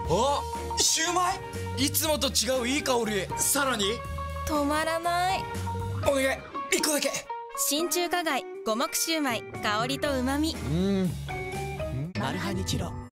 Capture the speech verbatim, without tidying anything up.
あ、シューマイ、いつもと違ういい香り。さらに止まらない。 お願い、一個だけ。 新中華街五目シューマイ、香りと旨味。 うん。 マルハニチロ。